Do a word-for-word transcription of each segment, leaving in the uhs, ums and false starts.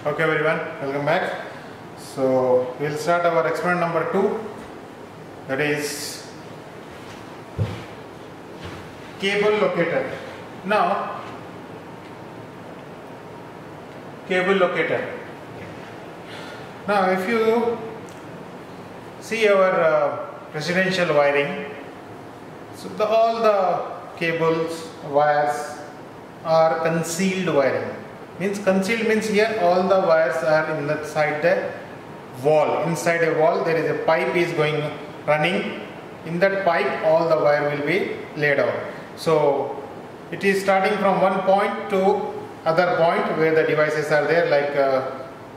Okay everyone, welcome back. So we'll start our experiment number two, that is cable locator. Now cable locator. Now if you see our uh, residential wiring, so the, all the cables, wires are concealed wiring. Means concealed means here all the wires are inside the wall. Inside a wall there is a pipe is going running. In that pipe all the wire will be laid out. So it is starting from one point to other point where the devices are there, like uh,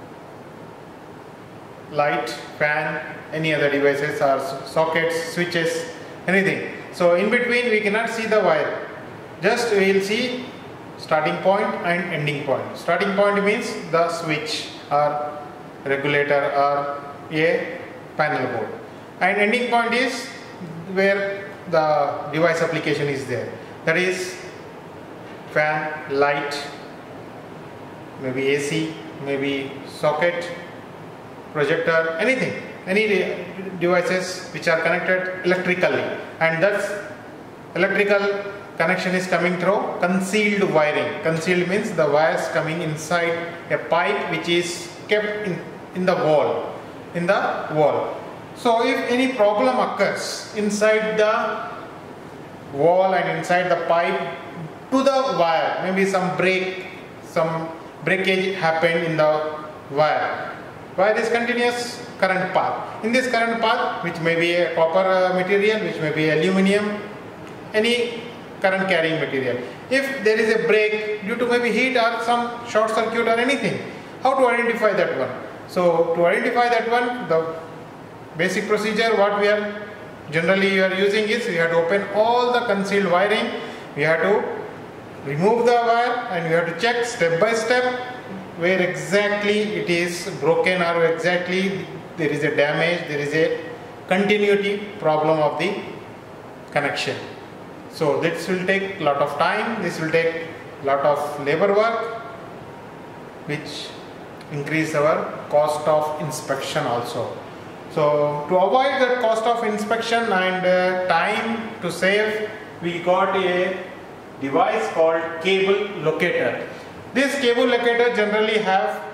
light, fan, any other devices or sockets, switches, anything. So in between we cannot see the wire. Just we will see starting point and ending point. Starting point means the switch or regulator or a panel board, and ending point is where the device application is there. That is fan, light, maybe A C, maybe socket, projector, anything, any de devices which are connected electrically, and that's electrical connection is coming through concealed wiring. Concealed means the wires coming inside a pipe which is kept in, in the wall, in the wall. So if any problem occurs inside the wall and inside the pipe to the wire, maybe some break, some breakage happened in the wire. Wire is continuous current path. In this current path, which may be a copper material, which may be aluminium, any current carrying material. If there is a break due to maybe heat or some short circuit or anything, how to identify that one? So to identify that one, the basic procedure what we are generally you are using is we have to open all the concealed wiring, we have to remove the wire, and we have to check step by step where exactly it is broken or exactly there is a damage, there is a continuity problem of the connection. So this will take a lot of time, this will take a lot of labor work, which increase our cost of inspection also. So to avoid that cost of inspection and uh, time to save, we got a device called cable locator. This cable locator generally have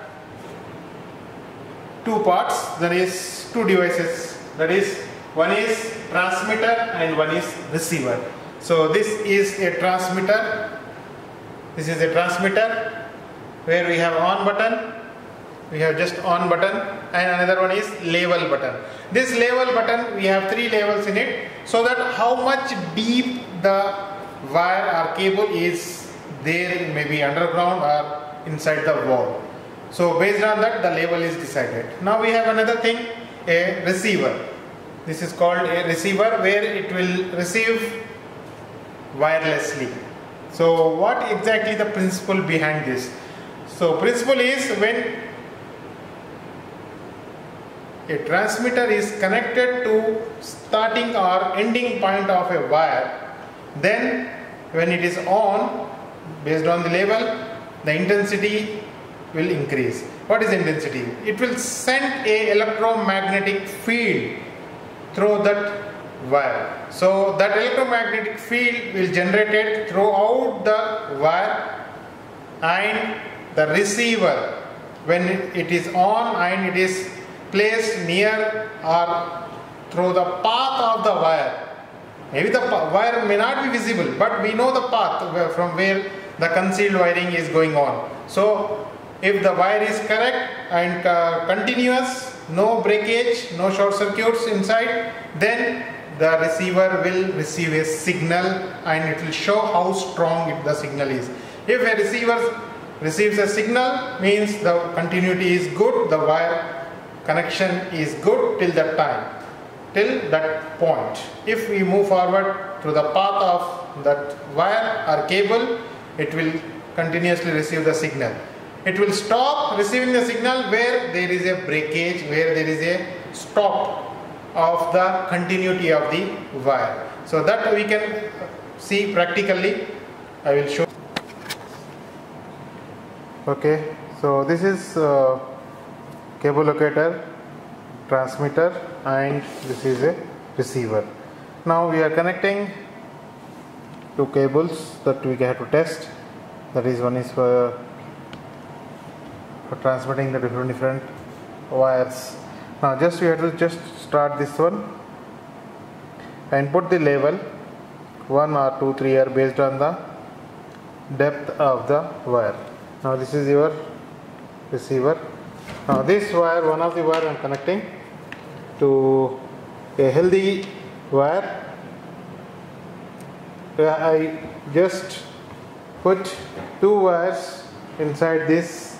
two parts, that is two devices, that is one is transmitter and one is receiver. So this is a transmitter, this is a transmitter where we have on button, we have just on button, and another one is level button. This level button we have three levels in it, so that how much deep the wire or cable is there, maybe underground or inside the wall. So based on that the level is decided. Now we have another thing, a receiver. This is called a receiver where it will receive wirelessly. So what exactly the principle behind this? So principle is when a transmitter is connected to starting or ending point of a wire, then when it is on, based on the level, the intensity will increase. What is intensity? It will send a electromagnetic field through that wire. So that electromagnetic field will generate it throughout the wire, and the receiver, when it is on and it is placed near or through the path of the wire, maybe the wire may not be visible, but we know the path from where the concealed wiring is going on. So if the wire is correct and uh, continuous, no breakage, no short circuits inside, then the receiver will receive a signal and it will show how strong it, the signal is. If a receiver receives a signal, means the continuity is good, the wire connection is good till that time, till that point. If we move forward through the path of that wire or cable, it will continuously receive the signal. It will stop receiving the signal where there is a breakage, where there is a stop of the continuity of the wire. So that we can see practically. I will show. Okay, so this is uh, cable locator, transmitter, and this is a receiver. Now we are connecting two cables that we have to test. That is, one is for, for transmitting the different different wires. Now just we have to just start this one and put the level one or two, three are based on the depth of the wire. Now this is your receiver. Now this wire, one of the wire I am connecting to a healthy wire. I just put two wires inside this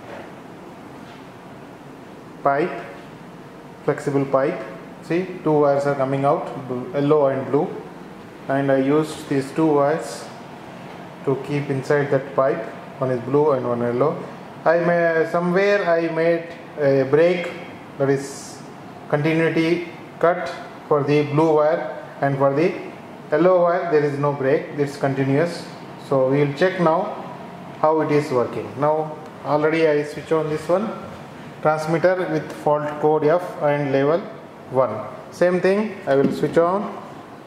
pipe, flexible pipe. See, two wires are coming out, yellow and blue, and I used these two wires to keep inside that pipe. One is blue and one yellow. I may somewhere I made a break, that is continuity cut for the blue wire, and for the yellow wire there is no break, it's continuous. So we will check now how it is working. Now already I switch on this one, transmitter with fault code F and level one. Same thing, I will switch on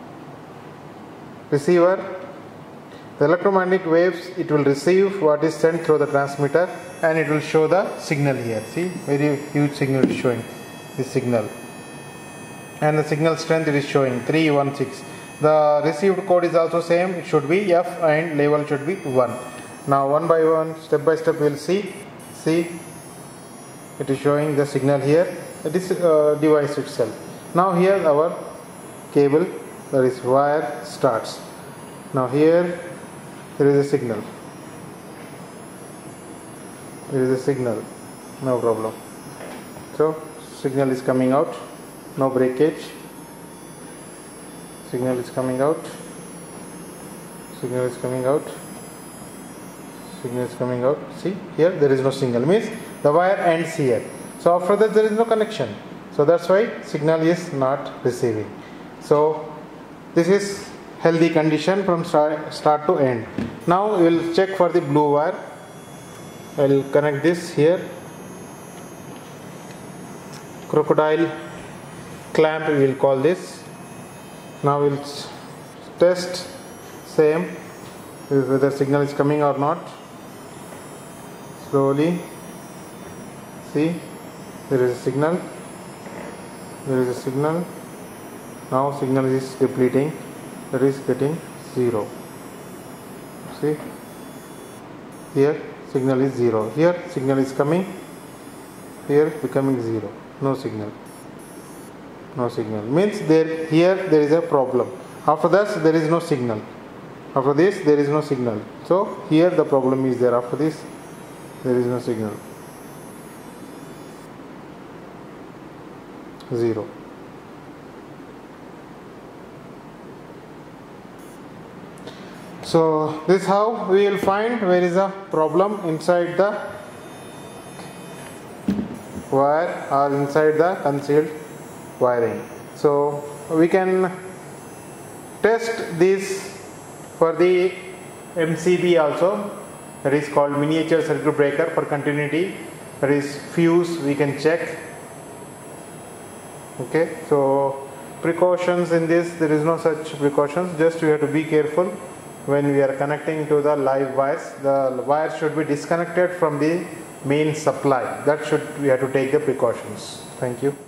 receiver. The electromagnetic waves, it will receive what is sent through the transmitter, and it will show the signal here. See, very huge signal is showing this signal, and the signal strength it is showing three one six. The received code is also same, it should be F and level should be one. Now one by one, step by step we will see. See, it is showing the signal here. It is uh, device itself. Now here our cable, that is wire, starts. Now here there is a signal. There is a signal, no problem. So signal is coming out, no breakage. Signal is coming out. Signal is coming out. Signal is coming out. See, here there is no signal, means the wire ends here. So after that there is no connection. So that's why signal is not receiving. So this is healthy condition from start, start to end. Now we will check for the blue wire. I will connect this here. Crocodile clamp we will call this. Now we will test same whether signal is coming or not. Slowly. See, there is a signal. There is a signal. Now signal is depleting. That is getting zero. See, here signal is zero. Here signal is coming. Here becoming zero. No signal. No signal. Means there here there is a problem. After that there is no signal. After this there is no signal. So here the problem is there. After this there is no signal. Zero. So this is how we will find where is a problem inside the wire or inside the concealed wiring. So we can test this for the M C B also, that is called miniature circuit breaker for continuity. That is fuse we can check. Okay, so precautions in this, there is no such precautions, just we have to be careful when we are connecting to the live wires. The wire should be disconnected from the main supply. That should we have to take the precautions. Thank you.